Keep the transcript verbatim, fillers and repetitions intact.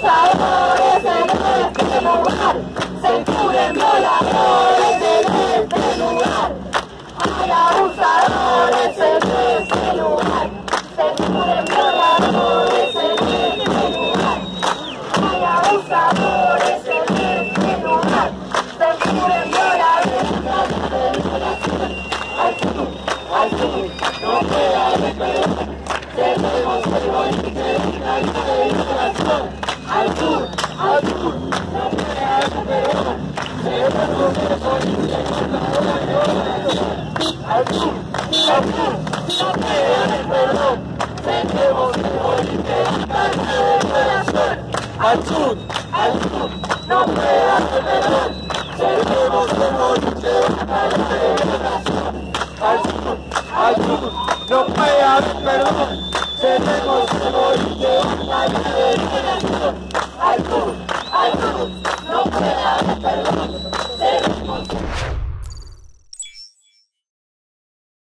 abusadores en este lugar, se encubren violadores en este lugar. Hay abusadores en este lugar, se encubren violadores en este lugar. Hay abusadores en este lugar, se encubren violadores en este lugar. Al sur, al sur, no puede haber perdón. Tenemos el boliche de la liberación. Al sur, al sur, no puede haber perdón. Tenemos el boliche contra la violación. Al sur, al sur, no puede haber perdón. Tenemos el boliche de la liberación. Al sur, al sur, no puede haber perdón. Tenemos el boliche de la liberación. Al sur, al sur, no puede haber perdón. Tenemos el boliche de la liberación. Al sur, al sur, no puede haber perdón.